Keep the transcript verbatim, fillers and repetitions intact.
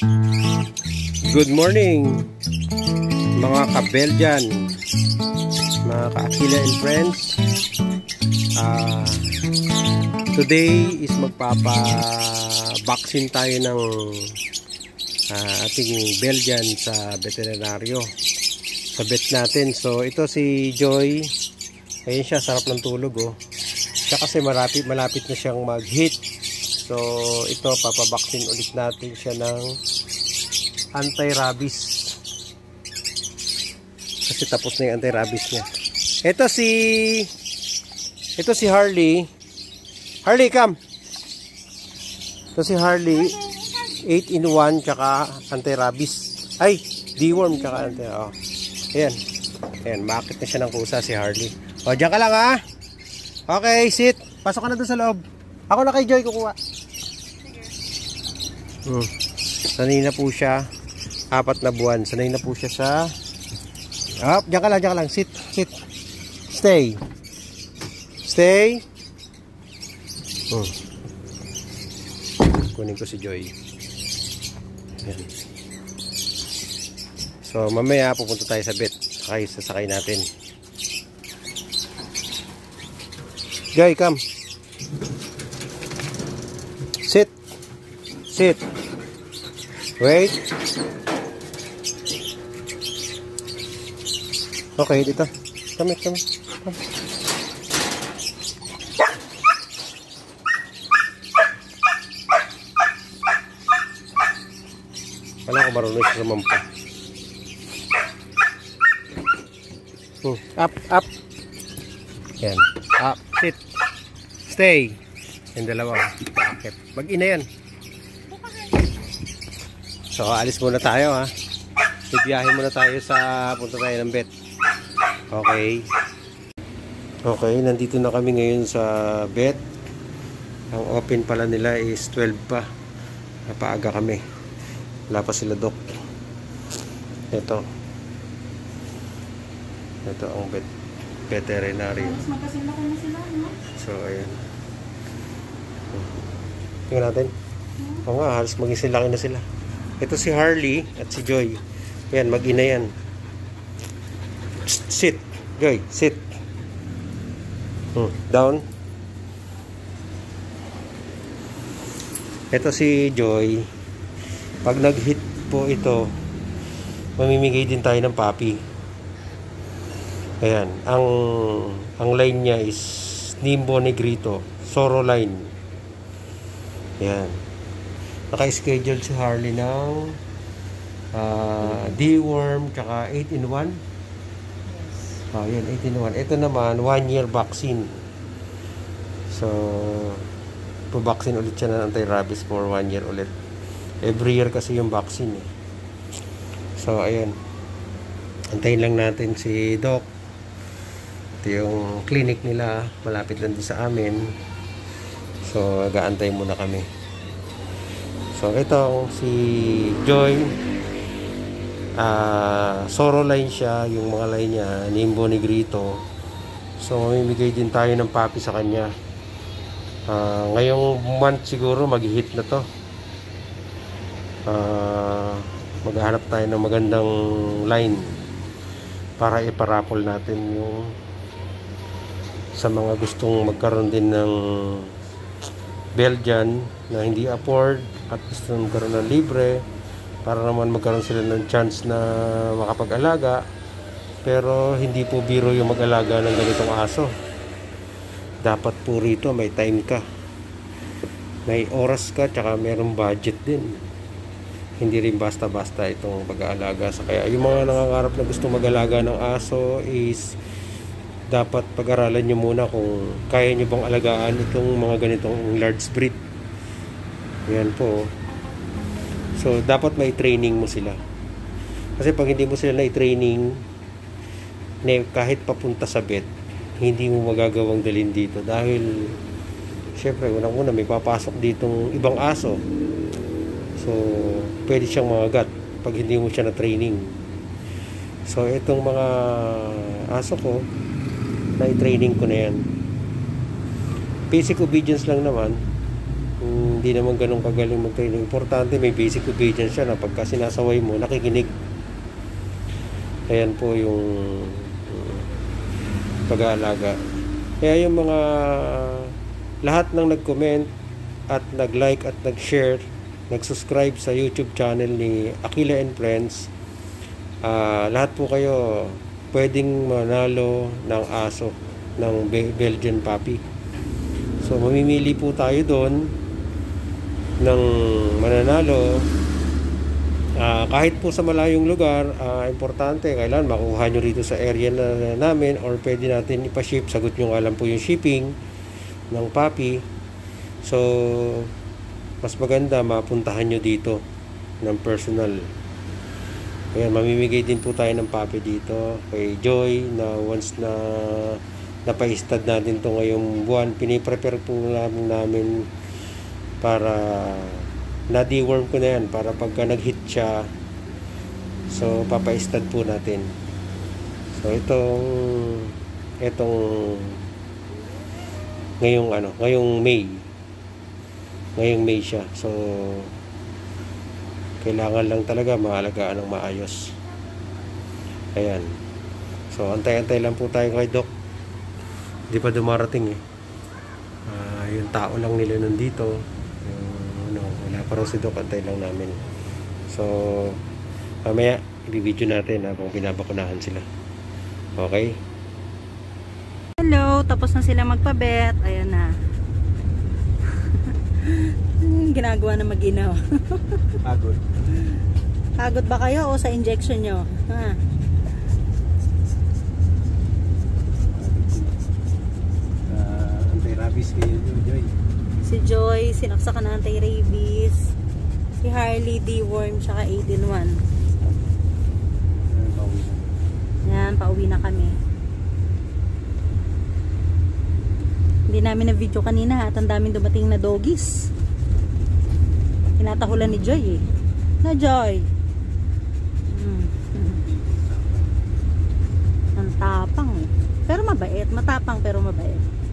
Good morning mga ka-Belgian, mga ka-Aquila and friends. uh, Today is magpapa-vaccine tayo ng uh, ating Belgian sa veterinaryo, sa vet natin. So ito si Joy, ayun siya, sarap ng tulog oh. Siya kasi malapit, malapit na siyang mag-hit. So ito, papabaksin ulit natin siya ng anti-rabies kasi tapos na yung anti-rabies niya. Ito si Ito si Harley. Harley, come. Ito si Harley, eight in one tsaka anti-rabies. Ay, deworm tsaka anti oh. Ayan. Ayan, makit na siya ng kusa si Harley. O, dyan ka lang ha. Okay, sit. Pasok ka na doon sa loob. Ako na kay Joy kukuha. Hmm. Sanay na po siya. Apat na buwan. Sanay na po siya sa... Up, dyan ka lang, dyan ka lang. Sit, sit. Stay. Stay. Hmm. Kunin ko si Joy. Ayan. So, mamaya pupunta tayo sa vet. Sakay, sasakay natin. Joy, come. Sit. Sit. Wait. Okay, dito. Come, come. Come. Wala ko marunong sa mampa. Hmm. Up, up. Yan. Up. Sit. Stay. Yung dalawa. Bakit? Mag-ina yan. So, alis muna tayo ha. Ibiyahin muna tayo sa punta tayo ng vet. Okay. Okay, nandito na kami ngayon sa vet. Ang open pala nila is twelve pa. Napaaga kami. Wala pa sila doc. Ito. Ito ang vet. Veterinary. So, ayan. Tingnan natin. Oo nga, halos maging laki na sila. Ito si Harley at si Joy. Ayan, mag-ina yan. Sit. Joy, sit. Hmm, down. Ito si Joy. Pag nag-hit po ito, mamimigay din tayo ng puppy. Ayan. Ang, ang line niya is Nimbo Negrito. Soro line. Ayan. Naka-schedule si Harley ng uh, deworm tsaka eight in one. Yes. Oh, yan, eight in one. Ito naman, one year vaccine. So, po-vaccine ulit siya ng anti-rabies for one year ulit. Every year kasi yung vaccine eh. So, ayan. Antayin lang natin si Doc. Ito yung clinic nila. Malapit lang din sa amin. So, gaantay muna kami. So, ito si Joy. Uh, Soro line siya. Yung mga line niya, Nimbo Negrito. So, mamimigay din tayo ng puppy sa kanya. Uh, ngayong month siguro, mag-hit na to. Uh, maghahanap tayo ng magandang line para iparapol natin yung sa mga gustong magkaroon din ng Belgian na hindi afford at gusto magkaroon ng libre para naman magkaroon sila ng chance na makapag-alaga, pero hindi po biro yung mag-alaga ng ganitong aso. Dapat po rito may time ka, may oras ka, tsaka mayroong budget din. Hindi rin basta-basta itong pag-aalaga. So, kaya yung mga nangangarap na gusto mag-alaga ng aso is dapat pag-aralan nyo muna kung kaya nyo bang alagaan itong mga ganitong large breed. Yan po. So, dapat may training mo sila. Kasi pag hindi mo sila na-training, kahit papunta sa vet, hindi mo magagawang dalhin dito. Dahil, syempre, unang-una may papasok ditong ibang aso. So, pwede siyang makagat pag hindi mo siya na-training. So, itong mga aso ko, na-training ko na yan. Basic obedience lang naman. Hindi naman ganun kagaling mag-training. Importante may basic obedience siya na pagka sinasaway mo, nakikinig. Ayan po yung uh, pag-aalaga. Kaya yung mga lahat ng nag-comment at nag-like at nag-share, nag-subscribe sa YouTube channel ni Aquila and Friends, uh, lahat po kayo pwedeng manalo ng aso, ng Belgian Puppy. So mamimili po tayo doon ng mananalo. Uh, kahit po sa malayong lugar, uh, importante kailan makuha nyo rito sa area na namin, or pwede natin ipaship. Sagot nyo alam po yung shipping ng puppy. So mas maganda mapuntahan nyo dito ng personal. Ayan, mamimigay din po tayo ng puppy dito kay Joy, na once na napaistad natin to ngayong buwan. Piniprepare po namin, namin para na-deworm ko na yan, para pagka nag-hit siya, so papaistad po natin. So itong itong ngayong ano, ngayong May. Ngayong May siya. So kailangan lang talaga maalagaan ng maayos. Ayan. So antay-antay lang po tayo kay Doc. Hindi pa dumarating eh. Uh, yung tao lang nila nandito. Yung, ano, wala pa raw si Doc. Antay lang namin. So mamaya i-video natin habang binabakunahan sila. Okay? Hello, tapos na sila magpabet. Ayan na. Ginagawa na mag-inaw. Pagod. Pagod ba kayo o sa injection nyo? Ha? Uh, anti-rabies kayo, Joy. Si Joy, sinaksakan na anti-rabies. Si Harley, deworm, tsaka eight in one. Yan, pauwi na kami. Hindi namin na video kanina at ang daming dumating na doggies. Tinatahulan ni Joy eh. Na Joy. Hmm. Ang tapang eh. Pero mabait. Matapang pero mabait.